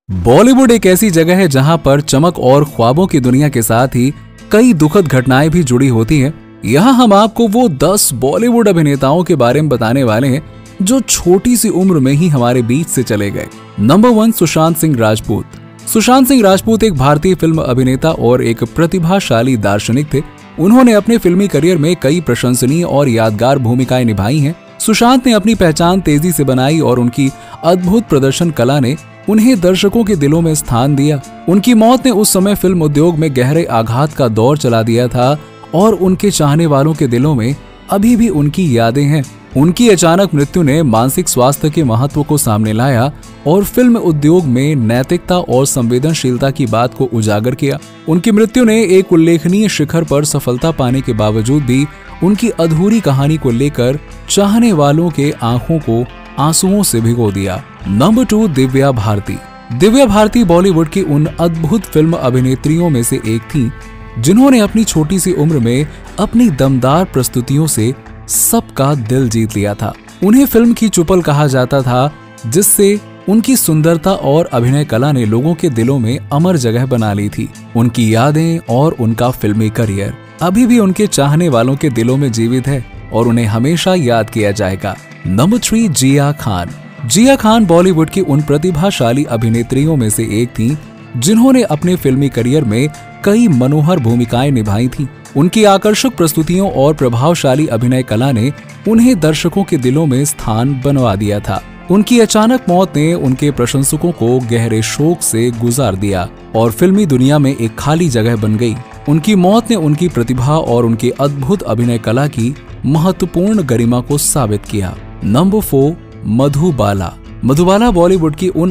बॉलीवुड एक ऐसी जगह है जहां पर चमक और ख्वाबों की दुनिया के साथ ही कई दुखद घटनाएं भी जुड़ी होती हैं। यहाँ हम आपको वो 10 बॉलीवुड अभिनेताओं के बारे में बताने वाले हैं जो छोटी सी उम्र में ही हमारे बीच से चले गए। नंबर 1, सुशांत सिंह राजपूत। सुशांत सिंह राजपूत एक भारतीय फिल्म अभिनेता और एक प्रतिभाशाली दार्शनिक थे। उन्होंने अपने फिल्मी करियर में कई प्रशंसनीय और यादगार भूमिकाएं निभाई हैं। सुशांत ने अपनी पहचान तेजी से बनाई और उनकी अद्भुत प्रदर्शन कला ने उन्हें दर्शकों के दिलों में स्थान दिया। उनकी मौत ने उस समय फिल्म उद्योग में गहरे आघात का दौर चला दिया था और उनके चाहने वालों के दिलों में अभी भी उनकी यादें हैं। उनकी अचानक मृत्यु ने मानसिक स्वास्थ्य के महत्व को सामने लाया और फिल्म उद्योग में नैतिकता और संवेदनशीलता की बात को उजागर किया। उनकी मृत्यु ने एक उल्लेखनीय शिखर पर सफलता पाने के बावजूद भी उनकी अधूरी कहानी को लेकर चाहने वालों के आंखों को आंसुओं से भिगो दिया। नंबर 2, दिव्या भारती। दिव्या भारती बॉलीवुड की उन अद्भुत फिल्म अभिनेत्रियों में से एक थी जिन्होंने अपनी छोटी सी उम्र में अपनी दमदार प्रस्तुतियों से सबका दिल जीत लिया था। उन्हें फिल्म की चुपल कहा जाता था, जिससे उनकी सुंदरता और अभिनय कला ने लोगों के दिलों में अमर जगह बना ली थी। उनकी यादें और उनका फिल्मी करियर अभी भी उनके चाहने वालों के दिलों में जीवित है और उन्हें हमेशा याद किया जाएगा। नंबर 3, जिया खान। जिया खान बॉलीवुड की उन प्रतिभाशाली अभिनेत्रियों में से एक थी जिन्होंने अपने फिल्मी करियर में कई मनोहर भूमिकाएं निभाई थी। उनकी आकर्षक प्रस्तुतियों और प्रभावशाली अभिनय कला ने उन्हें दर्शकों के दिलों में स्थान बनवा दिया था। उनकी अचानक मौत ने उनके प्रशंसकों को गहरे शोक से गुजार दिया और फिल्मी दुनिया में एक खाली जगह बन गई। उनकी मौत ने उनकी प्रतिभा और उनकी अद्भुत अभिनय कला की महत्वपूर्ण गरिमा को साबित किया। नंबर 4, मधुबाला। मधुबाला बॉलीवुड की उन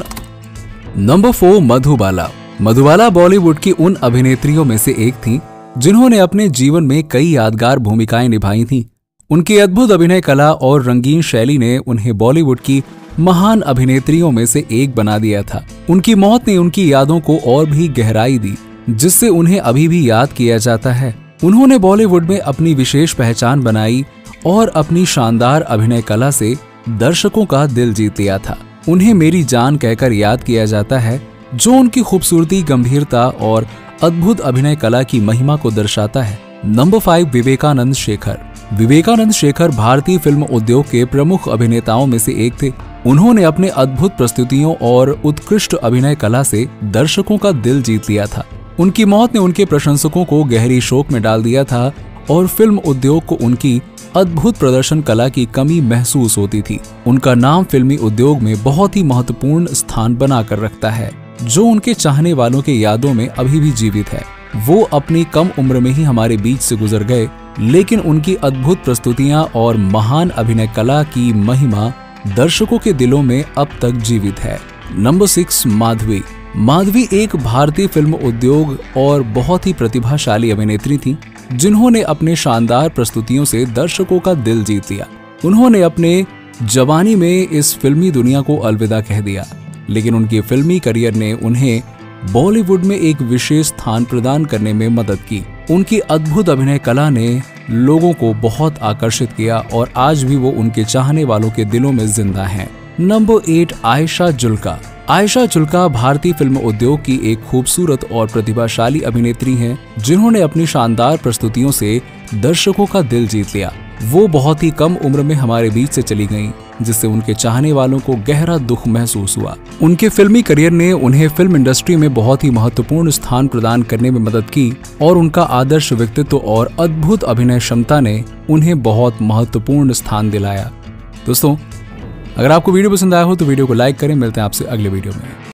मधुबाला बॉलीवुड की उन अभिनेत्रियों में से एक थी जिन्होंने अपने जीवन में कई यादगार भूमिकाएं निभाई थीं। उनकी अद्भुत अभिनय कला और रंगीन शैली ने उन्हें बॉलीवुड की महान अभिनेत्रियों में से एक बना दिया था। उनकी मौत ने उनकी यादों को और भी गहराई दी, जिससे उन्हें अभी भी याद किया जाता है। उन्होंने बॉलीवुड में अपनी विशेष पहचान बनाई और अपनी शानदार अभिनय कला से दर्शकों का दिल जीत लिया था। उन्हें मेरी जान कहकर याद किया जाता है, जो उनकी खूबसूरती, गंभीरता और अद्भुत अभिनय कला की महिमा को दर्शाता है। नंबर 5, विवेकानंद शेखर। विवेकानंद शेखर भारतीय फिल्म उद्योग के प्रमुख अभिनेताओं में से एक थे। उन्होंने अपने अद्भुत प्रस्तुतियों और उत्कृष्ट अभिनय कला से दर्शकों का दिल जीत लिया था। उनकी मौत ने उनके प्रशंसकों को गहरी शोक में डाल दिया था और फिल्म उद्योग को उनकी अद्भुत प्रदर्शन कला की कमी महसूस होती थी। उनका नाम फिल्मी उद्योग में बहुत ही महत्वपूर्ण स्थान बनाकर रखता है, जो उनके चाहने वालों के यादों में अभी भी जीवित है। वो अपनी कम उम्र में ही हमारे बीच से गुजर गए, लेकिन उनकी अद्भुत प्रस्तुतियां और महान अभिनय कला की महिमा दर्शकों के दिलों में अब तक जीवित है। नंबर 6, माधवी। माधवी एक भारतीय फिल्म उद्योग और बहुत ही प्रतिभाशाली अभिनेत्री थी जिन्होंने अपने शानदार प्रस्तुतियों से दर्शकों का दिल जीत लिया। उन्होंने अपने जवानी में इस फिल्मी दुनिया को अलविदा कह दिया, लेकिन उनके फिल्मी करियर ने उन्हें बॉलीवुड में एक विशेष स्थान प्रदान करने में मदद की। उनकी अद्भुत अभिनय कला ने लोगों को बहुत आकर्षित किया और आज भी वो उनके चाहने वालों के दिलों में जिंदा हैं। नंबर 8, आयशा जुल्का। आयशा जुल्का भारतीय फिल्म उद्योग की एक खूबसूरत और प्रतिभाशाली अभिनेत्री हैं जिन्होंने अपनी शानदार प्रस्तुतियों से दर्शकों का दिल जीत लिया। वो बहुत ही कम उम्र में हमारे बीच से चली गईं, जिससे उनके चाहने वालों को गहरा दुख महसूस हुआ। उनके फिल्मी करियर ने उन्हें फिल्म इंडस्ट्री में बहुत ही महत्वपूर्ण स्थान प्रदान करने में मदद की और उनका आदर्श व्यक्तित्व और अद्भुत अभिनय क्षमता ने उन्हें बहुत महत्वपूर्ण स्थान दिलाया। दोस्तों, अगर आपको वीडियो पसंद आया हो तो वीडियो को लाइक करें। मिलते हैं आपसे अगले वीडियो में।